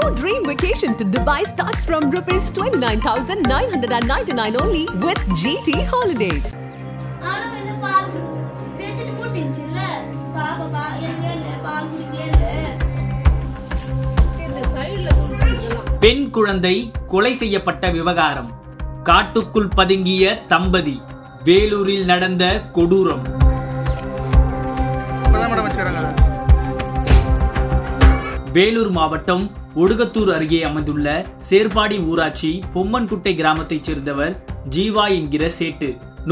Your dream vacation to Dubai starts from ₹29,999 only with GT Holidays. பெண் குழந்தை கொலை செய்யப்பட்ட விவகாரம். காட்டுக்குள் பதுங்கிய தம்பதி. வேலூரில் நடந்த கொடூரம். வேலூர் மாவட்டம் ஒடுகத்தூர் அருகே அமைந்துள்ள சேர்பாடி ஊராட்சி பொம்மன்குட்டை கிராமத்தைச் சேர்ந்தவர் ஜீவா என்கிற சேட்டு.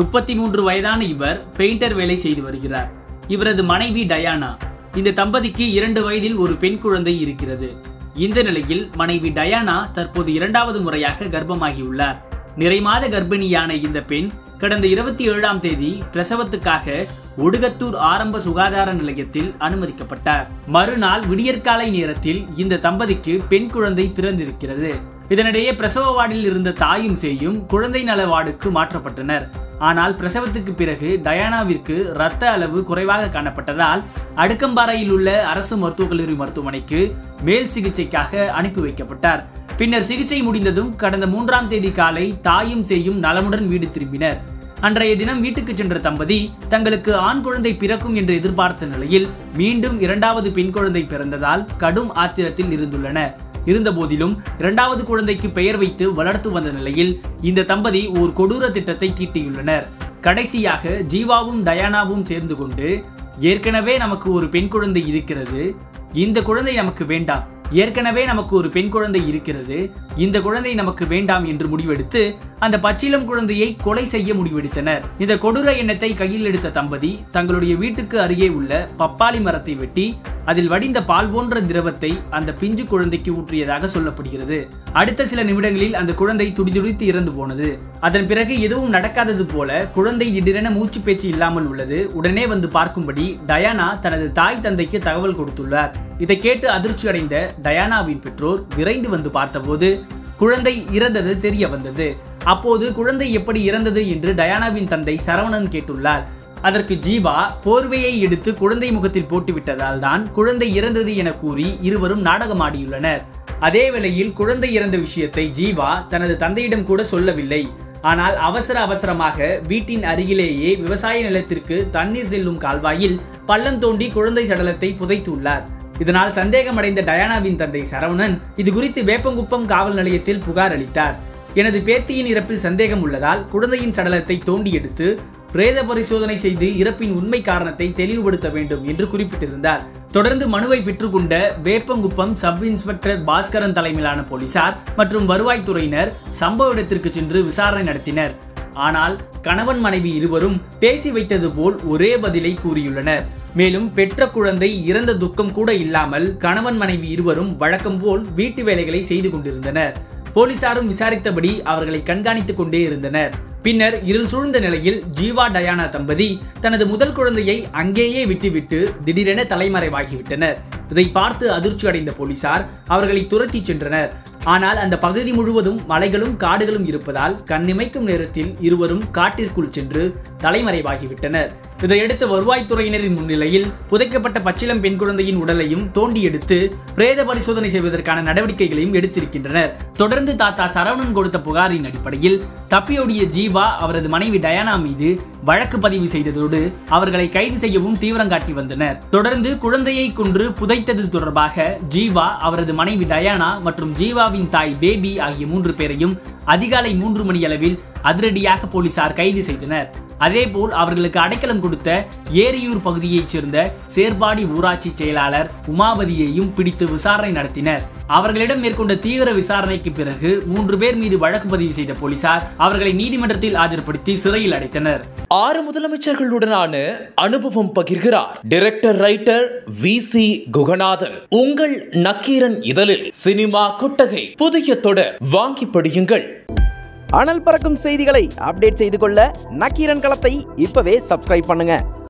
33 வயதான இவர் பெயிண்டர் வேலை செய்து வருகிறார். இவரது மனைவி டயானா. இந்த தம்பதிக்கு 2 வயதில் ஒரு பெண் குழந்தை இருக்கிறது. இந்த நிலையில் மனைவி டயானா தற்போது 2வது முறையாக கர்ப்பமாகியுள்ளார். நிறைமாத கர்ப்பிணியான இந்த பெண் கடந்த 27ஆம் தேதி பிரசவத்துக்காக ஒடுகத்தூர் ஆரம்ப சுகாதார நிலையத்தில் அனுமதிக்கப்பட்டார். மறுநாள் விடியற்காலை நேரத்தில் இந்த தம்பதிக்கு பெண் குழந்தை பிறந்திருக்கிறது. இதனிடையே பிரசவ வார்டில் இருந்த தாயும் சேயும் குழந்தை நல வார்டுக்கு மாற்றப்பட்டனர். ஆனால் பிரசவத்துக்கு பிறகு டயானாவிற்கு இரத்த அளவு குறைவாக காணப்பட்டதால் அடுக்கம்பாறையில் உள்ள அரசு மருத்துவக் கல்லூரி மருத்துவமனைக்கு மேல் சிகிச்சைக்காக அனுப்பி வைக்கப்பட்டார். பின்னர் சிகிச்சை முடிந்ததும் கடந்த 3ஆம் தேதி காலை தாயும் சேயும் நலமுடன் வீடு திரும்பினர். அன்றைய தினம் வீட்டுக்கு சென்ற தம்பதி தங்களுக்கு ஆண் குழந்தை பிறக்கும் என்று எதிர்பார்த்த நிலையில் மீண்டும் 2வது பெண் குழந்தை பிறந்ததால் கடும் ஆத்திரத்தில் இருந்துள்ளனர். இருந்தபோதிலும் 2வது குழந்தைக்கு பெயர் வைத்து வளர்த்து வந்த நிலையில் இந்த தம்பதி ஒரு கொடூர திட்டத்தை தீட்டியுள்ளனர். கடைசியாக ஜீவாவும் டயானாவும் சேர்ந்து கொண்டு ஏற்கனவே நமக்கு ஒரு பெண் குழந்தை இருக்கிறது, இந்த குழந்தை நமக்கு வேண்டாம், ஏற்கனவே நமக்கு ஒரு பெண் குழந்தை இருக்கிறது, இந்த குழந்தை நமக்கு வேண்டாம் என்று முடிவெடுத்து அந்த பச்சிளம் குழந்தையை கொலை செய்ய முடிவெடுத்தனர். இந்த கொடூர எண்ணத்தை கையில் எடுத்த தம்பதி தங்களுடைய வீட்டுக்கு அருகே உள்ள பப்பாளி மரத்தை வெட்டி அதில் வடிந்த பால் போன்ற திரவத்தை அந்த பிஞ்சு குழந்தைக்கு ஊற்றியதாக சொல்லப்படுகிறது. அடுத்த சில நிமிடங்களில் அந்த குழந்தை துடிதுடித்து இறந்து போனது. அதன் பிறகு எதுவும் நடக்காதது போல குழந்தை திடீரென மூச்சு பேச்சு இல்லாமல் உள்ளது. உடனே வந்து பார்க்கும்படி டயானா தனது தாய் தந்தைக்கு தகவல் கொடுத்துள்ளார். இதை கேட்டு அதிர்ச்சி அடைந்த டயானாவின் பெற்றோர் விரைந்து வந்து பார்த்தபோது குழந்தை இறந்தது தெரிய வந்தது. அப்போது குழந்தை எப்படி இறந்தது என்று டயானாவின் தந்தை சரவணன் கேட்டுள்ளார். அதற்கு ஜீவா போர்வையை எடுத்து குழந்தை முகத்தில் போட்டுவிட்டதால் தான் குழந்தை இறந்தது என கூறி இருவரும் நாடகமாடியுள்ளனர். அதே வேளையில் குழந்தை இறந்த விஷயத்தை ஜீவா தனது தந்தையிடம் கூட சொல்லவில்லை. ஆனால் அவசரமாக வீட்டின் அருகிலேயே விவசாய நிலத்திற்கு தண்ணீர் செல்லும் கால்வாயில் பள்ளம் தோண்டி குழந்தை சடலத்தை புதைத்துள்ளார். இதனால் சந்தேகமடைந்த டயானாவின் தந்தை சரவணன் இது குறித்து வேப்பங்குப்பம் காவல் நிலையத்தில் புகார் அளித்தார். எனது பேத்தியின் இறப்பில் சந்தேகம் உள்ளதால் குழந்தையின் சடலத்தை தோண்டி எடுத்து பிரேத பரிசோதனை செய்து இறப்பின் உண்மை காரணத்தை தெளிவுபடுத்த வேண்டும் என்று குறிப்பிட்டிருந்தார். தொடர்ந்து மனுவை பெற்றுக்கொண்ட வேப்பங்குப்பம் சப் இன்ஸ்பெக்டர் பாஸ்கரன் தலைமையிலான போலீசார் மற்றும் வருவாய்த்துறையினர் சம்பவ இடத்திற்கு சென்று விசாரணை நடத்தினர். ஆனால் கணவன் மனைவி இருவரும் பேசி வைத்தது போல் ஒரே பதிலை கூறியுள்ளனர். மேலும் பெற்ற குழந்தை இறந்த துக்கம் கூட இல்லாமல் கணவன் மனைவி இருவரும் வழக்கம் போல் வீட்டு வேலைகளை செய்து கொண்டிருந்தனர். போலீசாரும் விசாரித்தபடி அவர்களை கண்காணித்துக் கொண்டே இருந்தனர். பின்னர் இருள் சூழ்ந்த நிலையில் ஜீவா டயானா தம்பதி தனது முதல் குழந்தையை அங்கேயே விட்டுவிட்டு திடீரென தலைமறைவாகிவிட்டனர். இதை பார்த்து அதிர்ச்சி அடைந்த போலீசார் அவர்களை துரத்தி சென்றனர். ஆனால் அந்த பகுதி முழுவதும் மலைகளும் காடுகளும் இருப்பதால் கண்ணிமைக்கும் நேரத்தில் இருவரும் காட்டிற்குள் சென்று தலைமறைவாகிவிட்டனர். இதையடுத்து வருவாய்த்துறையினரின் முன்னிலையில் புதைக்கப்பட்ட பச்சிளம் பெண் குழந்தையின் உடலையும் தோண்டி எடுத்து பிரேத பரிசோதனை செய்வதற்கான நடவடிக்கைகளையும் எடுத்திருக்கின்றனர். தொடர்ந்து தாத்தா சரவணன் கொடுத்த புகாரின் அடிப்படையில் தப்பியோடிய ஜீவா அவரது மனைவி டயானா மீது வழக்கு பதிவு செய்ததோடு அவர்களை கைது செய்யவும் தீவிரம் காட்டி வந்தனர். தொடர்ந்து குழந்தையை கொன்று புதைத்தது தொடர்பாக ஜீவா, அவரது மனைவி டயானா மற்றும் ஜீவாவின் தாய் பேபி ஆகிய 3 பேரையும் அதிகாலை 3 மணி அளவில் அதிரடியாக போலீசார் கைது செய்தனர். அதேபோல் அவர்களுக்கு அடைக்கலம் கொடுத்த ஏரியூர் பகுதியைச் சேர்ந்த சேர்பாடி ஊராட்சி செயலாளர் உமாபதியையும் பிடித்து விசாரணை நடத்தினர். அவர்களிடம் மேற்கொண்ட தீவிர விசாரணைக்கு பிறகு 3 பேர் மீது வழக்கு பதிவு செய்த போலீசார் அவர்களை நீதிமன்றத்தில் ஆஜர்படுத்தி சிறையில் அடைத்தனர். 6 முதலமைச்சர்களுடனான அனுபவம் பகிர்கிறார் டைரக்டர் ரைட்டர் VC குகநாதன். உங்கள் நக்கீரன் இதழில் சினிமா கொட்டகை புதிய தொடர் வாங்கி படியுங்கள். அனல் பறக்கும் செய்திகளை அப்டேட் செய்து கொள்ள நக்கீரன் களத்தை இப்பவே சப்ஸ்கிரைப் பண்ணுங்க.